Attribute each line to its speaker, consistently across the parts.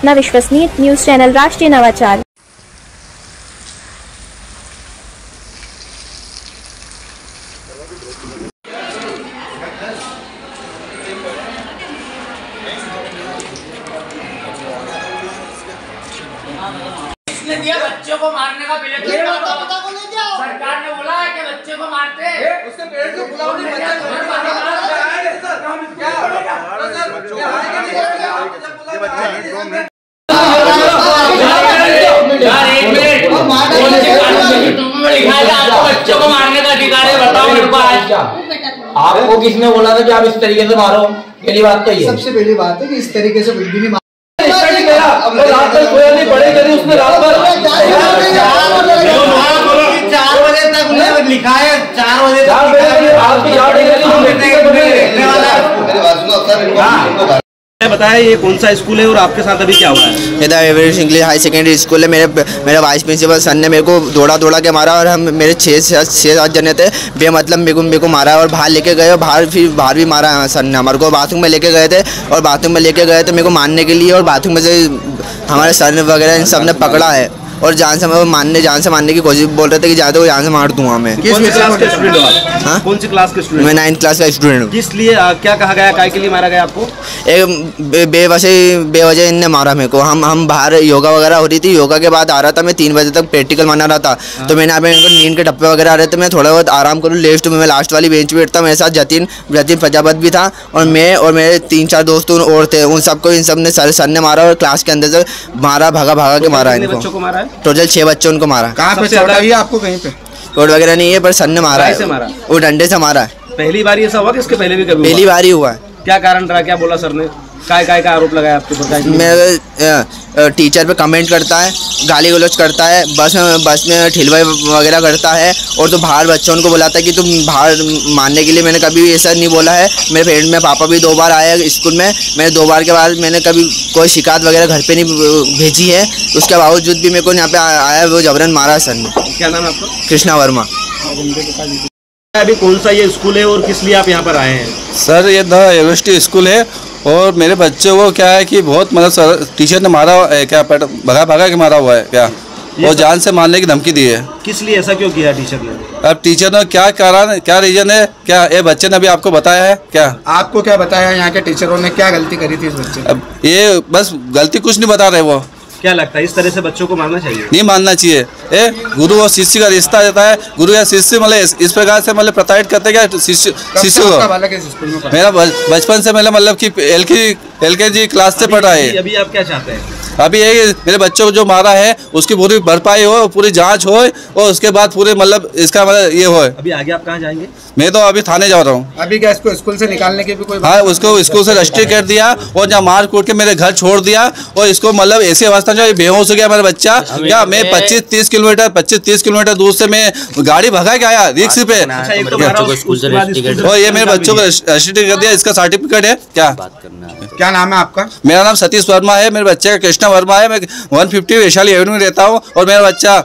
Speaker 1: अपना विश्वसनीय news channel राष्ट्रीय नवाचार।
Speaker 2: इसने दिया बच्चों को मारने का बिल, सरकार ने बोला है कि बच्चे को मारते उसके पेरेंट्स को बुलाओ नहीं, बच्चों को मारने का अधिकार है, बताओ मेरे को आज आपको किसने बोला था कि आप इस तरीके से मारो? पहली बात तो ये
Speaker 3: सबसे पहली बात है कि इस तरीके से बिल्कुल नहीं
Speaker 2: रात भर सोया नहीं, पढ़े करी उसने रात भर 4 बजे तक लिखा है, 4 बजे
Speaker 4: बताया ये कौन सा स्कूल है और आपके साथ अभी क्या हुआ है?
Speaker 5: ये Everest English high secondary school है। मेरे वाइस प्रिंसिपल सर ने मेरे को दौड़ा के मारा और हम मेरे 6-7 जने थे, बेमतलब मेरे को मारा और बाहर लेके गए और बाहर भी मारा सर ने हमारे को। बाथरूम में लेके गए थे और बाथरूम में लेके गए थे मेरे को मारने के लिए, और बाथरूम में से हमारे सर ने वगैरह इन सब ने पकड़ा है और जान से मारने की कोशिश, बोल रहे थे कि जाते हो जान से मार दूंगा मैं।
Speaker 4: कौन सी क्लास के स्टूडेंट हो आप?
Speaker 5: हाँ,
Speaker 4: कौन सी क्लास के स्टूडेंट?
Speaker 5: मैं 9th क्लास का स्टूडेंट हूँ।
Speaker 4: किस लिए क्या कहा गया, काय के लिए मारा गया आपको?
Speaker 5: एक बेवजह इनने मारा मेरे को। हम बाहर योगा वगैरह हो रही थी, योगा के बाद आ रहा था मैं, 3 बजे तक प्रैक्टिकल बना रहा था। तो मैंने यहाँ पे इनको नींद के टप्पे वगैरह आ रहे थे, मैं थोड़ा बहुत आराम करूँ लेफ्ट में, मैं लास्ट वाली बेंच पे बैठता। मेरे साथ जतिन प्रजापत भी था और मैं और मेरे 3-4 दोस्त और थे। उन सबको इन सब ने सर ने मारा और क्लास के अंदर से मारा, भगा के मारा इनको।
Speaker 4: बच्चों को मारा है?
Speaker 5: टोटल 6 बच्चों उनको मारा।
Speaker 3: कहाँ पे चोट आई है आपको? कहीं पे
Speaker 5: चोट वगैरह नहीं है, पर सर ने मारा है। वो डंडे से मारा है।
Speaker 4: पहली बार ऐसा हुआ कि इसके पहले भी कभी?
Speaker 5: पहली बार ही हुआ है।
Speaker 4: क्या कारण रहा, क्या बोला सर ने? काय का आरोप लगाया आपके ऊपर?
Speaker 5: मेरे टीचर पे कमेंट करता है, गाली गलौज करता है, बस में ठिलवाई वगैरह करता है। और तो बाहर बच्चों को बुलाता है कि तुम बाहर मारने के लिए। मैंने कभी ऐसा नहीं बोला है। मेरे फ्रेंड में पापा भी 2 बार आए स्कूल में, मैंने 2 बार के बाद मैंने कभी कोई शिकायत वगैरह घर पे नहीं भेजी है। उसके बावजूद भी मेरे को यहाँ पे आया, वो जबरन मारा सर ने।
Speaker 4: क्या नाम है आपका?
Speaker 5: कृष्णा वर्मा।
Speaker 4: अभी कौन सा ये स्कूल है और किस लिए आप यहाँ पर आए हैं?
Speaker 6: सर ये द एवरेस्ट स्कूल है और मेरे बच्चों को क्या है कि बहुत मतलब टीचर ने मारा है, क्या भगा के मारा हुआ है क्या, और जान से मारने की धमकी दी है।
Speaker 4: किस लिए ऐसा क्यों किया टीचर ने?
Speaker 6: अब टीचर ने क्या कारण, क्या रीजन है, क्या ये बच्चे ने अभी आपको बताया है? क्या
Speaker 3: आपको क्या बताया यहाँ के टीचरों ने, क्या गलती करी थी इस बच्चे ने?
Speaker 6: अब ये बस गलती कुछ नहीं बता रहे। वो
Speaker 4: क्या लगता है इस तरह से बच्चों को मारना चाहिए?
Speaker 6: नहीं मानना चाहिए। गुरु और शिष्य का रिश्ता रहता है। गुरु या शिष्य मतलब इस प्रकार से मतलब प्रताड़ित करते क्या शिष्य को। मेरा बचपन से मतलब कि LKG क्लास से पढ़ा है।
Speaker 4: अभी आप क्या चाहते हैं?
Speaker 6: अभी ये मेरे बच्चों को जो मारा है उसकी पूरी भरपाई हो, पूरी जांच हो और उसके बाद पूरे मतलब इसका मतलब ये हो।
Speaker 4: अभी आगे आप कहाँ जाएंगे?
Speaker 6: मैं तो अभी थाने जा रहा हूँ।
Speaker 3: अभी क्या इसको स्कूल से निकालने की भी कोई?
Speaker 6: हाँ, उसको स्कूल से रजिस्ट्री कर दिया और जहाँ मार कूट के मेरे घर छोड़ दिया और इसको मतलब ऐसी अवस्था जो बेहोश हो गया मेरा बच्चा। क्या मैं 25-30 किलोमीटर दूर से मैं गाड़ी भगा के आया रिक्शा पे, और ये मेरे बच्चों को रजिस्ट्री कर दिया। इसका सर्टिफिकेट है।
Speaker 3: क्या नाम है आपका?
Speaker 6: मेरा नाम सतीश वर्मा है, मेरे बच्चे का कृष्णा वर्मा है। मैं 150 वैशाली एवेन्यू में रहता हूँ और मेरा बच्चा।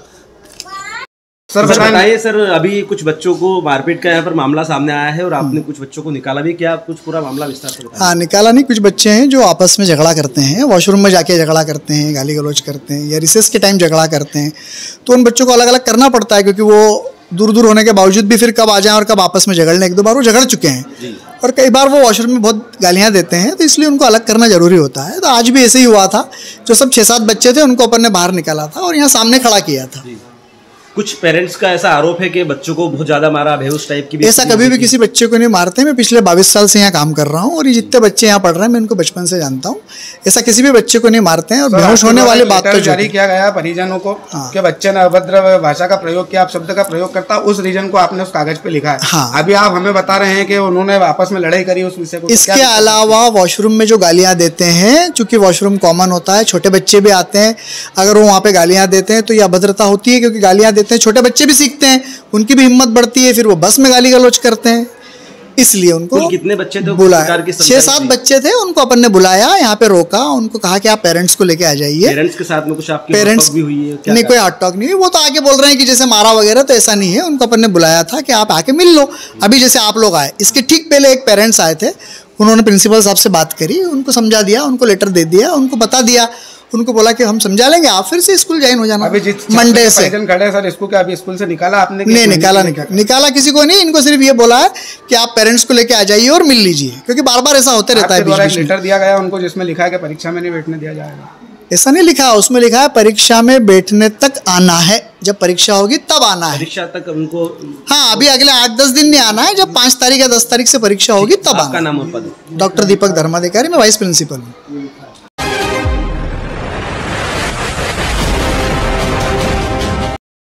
Speaker 4: सर बताइए सर, अभी कुछ बच्चों को मारपीट का यहाँ पर मामला सामने आया है और आपने कुछ बच्चों को निकाला भी, क्या कुछ पूरा मामला विस्तार से बताइए?
Speaker 3: हाँ, निकाला नहीं। कुछ बच्चे हैं जो आपस में झगड़ा करते हैं, वॉशरूम में जाके झगड़ा करते हैं, गाली गलौज करते हैं या रिसेस के टाइम झगड़ा करते हैं। तो उन बच्चों को अलग अलग करना पड़ता है, क्योंकि वो दूर होने के बावजूद भी फिर कब आ जाएं और कब आपस में झगड़ने, 1-2 बार वो झगड़ चुके हैं और कई बार वो वॉशरूम में बहुत गालियाँ देते हैं, तो इसलिए उनको अलग करना जरूरी होता है। तो आज भी ऐसे ही हुआ था। जो सब 6-7 बच्चे थे उनको अपन ने बाहर निकाला था और यहाँ सामने खड़ा किया था।
Speaker 4: कुछ पेरेंट्स का ऐसा आरोप है कि बच्चों को बहुत ज्यादा मारा, बेहोश टाइप की भी।
Speaker 3: ऐसा कभी भी किसी बच्चे को नहीं मारते। मैं पिछले 22 साल से यहाँ काम कर रहा हूँ और ये जितने बच्चे यहाँ पढ़ रहे हैं मैं इनको बचपन से जानता हूँ। ऐसा किसी भी बच्चे को नहीं मारते हैं। और बेहोश होने वाली बात तो
Speaker 7: जारी किया गया परिजनों को कि बच्चे ने अभद्र भाषा का प्रयोग किया, आप शब्द का प्रयोग करता, उस रीजन को आपने उस कागज पे लिखा है।
Speaker 3: हाँ।
Speaker 7: अभी आप हमें बता रहे हैं कि उन्होंने आपस में लड़ाई करी उस विषय को।
Speaker 3: इसके अलावा वॉशरूम में जो गालियाँ देते हैं, चूंकि वॉशरूम कॉमन होता है, छोटे बच्चे भी आते हैं, अगर वो वहाँ पे गालियाँ देते हैं तो ये अभद्रता होती है, क्योंकि गालियाँ देते हैं छोटे बच्चे भी सीखते हैं, उनकी भी हिम्मत बढ़ती है, फिर वो बस में गाली गलौज करते हैं। इसलिए उनको
Speaker 4: कितने बच्चे थे?
Speaker 3: बुलाया 6-7 बच्चे थे। उनको अपन ने बुलाया, यहाँ पे रोका, उनको कहा कि आप पेरेंट्स को लेके आ जाइए।
Speaker 4: पेरेंट्स के साथ में कुछ आपकी
Speaker 3: पेरेंट्स
Speaker 4: भी हुई है?
Speaker 3: नहीं, कोई हार्ट टॉक नहीं हुई। वो तो आके बोल रहे हैं कि जैसे मारा वगैरह, तो ऐसा नहीं है। उनको अपन ने बुलाया था कि आप आके मिल लो। अभी जैसे आप लोग आए, इसके ठीक पहले एक पेरेंट्स आए थे, उन्होंने प्रिंसिपल साहब से बात करी, उनको समझा दिया, उनको लेटर दे दिया, उनको बता दिया उनको बोला कि हम समझा लेंगे, आप फिर से स्कूल ज्वाइन हो जाना
Speaker 7: अभी जिस
Speaker 3: मंडे से।
Speaker 7: खड़े सर, इसको क्या अभी स्कूल से निकाला आपने?
Speaker 3: नहीं निकाला किसी को नहीं, इनको सिर्फ ये बोला है कि आप पेरेंट्स को लेके आ जाइए और मिल लीजिए, क्योंकि बार बार ऐसा होते रहता है।
Speaker 7: एक लेटर दिया गया उनको जिसमें लिखा है कि परीक्षा में नहीं बैठने दिया जाएगा।
Speaker 3: ऐसा नहीं लिखा, उसमें लिखा है परीक्षा में बैठने तक आना है, जब परीक्षा होगी तब आना है।
Speaker 4: परीक्षा तक उनको,
Speaker 3: हाँ, अभी अगले 8-10 दिन नहीं आना है, जब 5 तारीख या 10 तारीख से परीक्षा होगी तब आना।
Speaker 4: आपका नाम और पद?
Speaker 3: डॉक्टर दीपक धर्माधिकारी, मैं वाइस प्रिंसिपल हूँ।